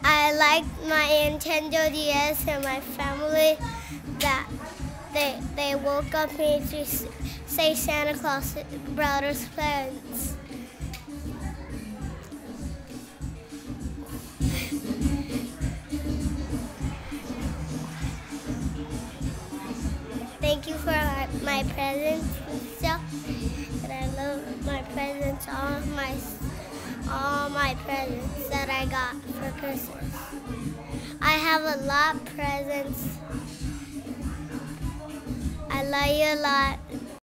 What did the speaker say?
I like my Nintendo DS and my family that they woke up me to say Santa Claus brought us presents. Thank you for my presents and stuff. And I love my presents, all my presents that I got for Christmas. I have a lot of presents. I love you a lot.